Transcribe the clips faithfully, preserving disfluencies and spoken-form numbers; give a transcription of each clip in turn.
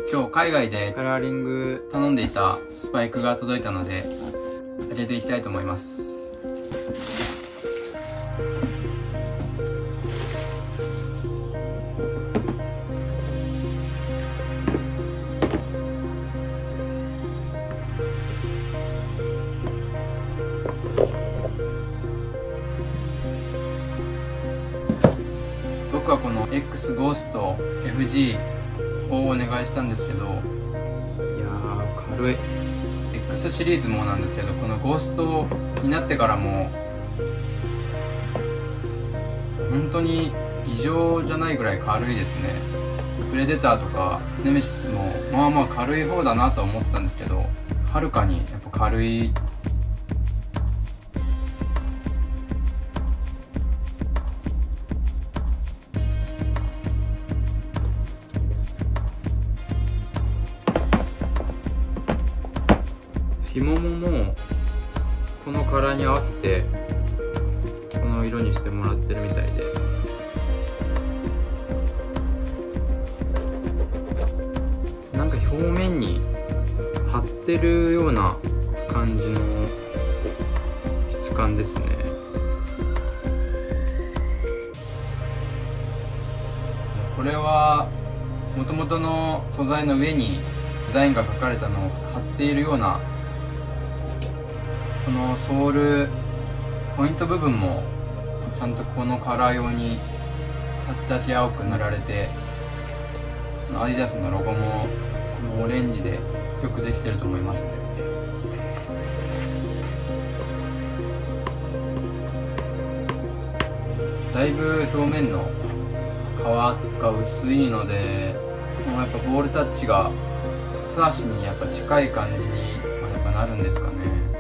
今日海外でカラーリング頼んでいたスパイクが届いたので開けていきたいと思います。僕はこの X ゴースト エフジー をお願いしたんですけど、いやー軽い。 X シリーズもなんですけど、このゴーストになってからも本当に異常じゃないぐらい軽いですね。プレデターとかネメシスもまあまあ軽い方だなとは思ってたんですけど、はるかにやっぱ軽い。紐ももうこのカラーに合わせてこの色にしてもらってるみたいで、なんか表面に貼ってるような感じの質感ですね。これはもともとの素材の上にデザインが描かれたのを貼っているような、このソールポイント部分もちゃんとこのカラー用にサッチャチ青く塗られて、アディダスのロゴもこのオレンジでよくできてると思いますね。だいぶ表面の皮が薄いので、もうやっぱボールタッチが素足にやっぱ近い感じにやっぱなるんですかね。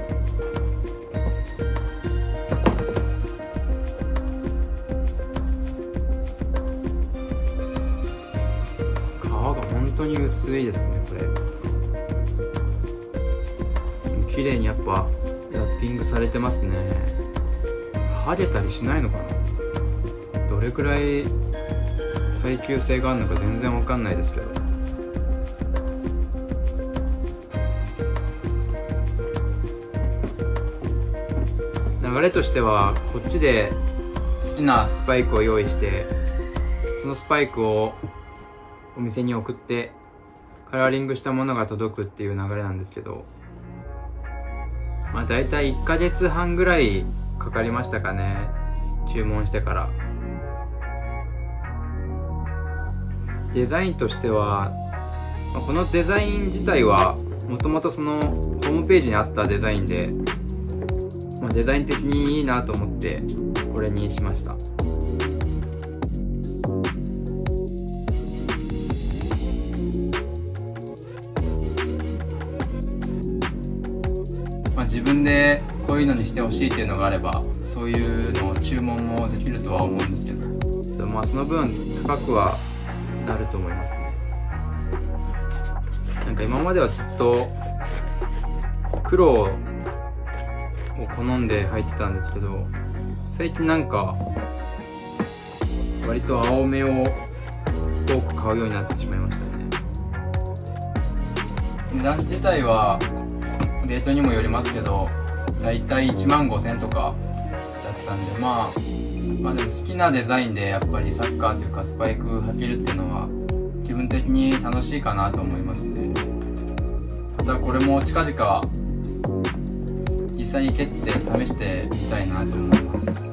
本当に薄いですね。これ綺麗にやっぱラッピングされてますね。剥げたりしないのかな。どれくらい耐久性があるのか全然わかんないですけど、流れとしてはこっちで好きなスパイクを用意して、そのスパイクをお店に送ってカラーリングしたものが届くっていう流れなんですけど、まあ大体いっかげつはんぐらいかかりましたかね、注文してから。デザインとしては、まあ、このデザイン自体はもともとそのホームページにあったデザインで、まあ、デザイン的にいいなと思ってこれにしました。まあ、自分でこういうのにしてほしいっていうのがあれば、そういうのを注文もできるとは思うんですけど、まあその分高くはなると思いますね。なんか今まではずっと黒を好んで履いてたんですけど、最近なんか割と青めを多く買うようになってしまいましたね。値段自体はレートにもよりますけど、だいたいいちまんごせんとかだったんで、まあ、まあでも好きなデザインでやっぱりサッカーというかスパイク履けるっていうのは気分的に楽しいかなと思いますね。またこれも近々実際に蹴って試してみたいなと思います。